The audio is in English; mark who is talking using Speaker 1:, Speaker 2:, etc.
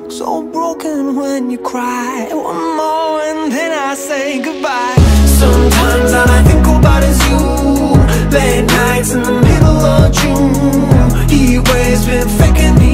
Speaker 1: So broken when you cry. One more and then I say goodbye. Sometimes all I think about is you. Late nights in the middle of June. Heat waves been faking me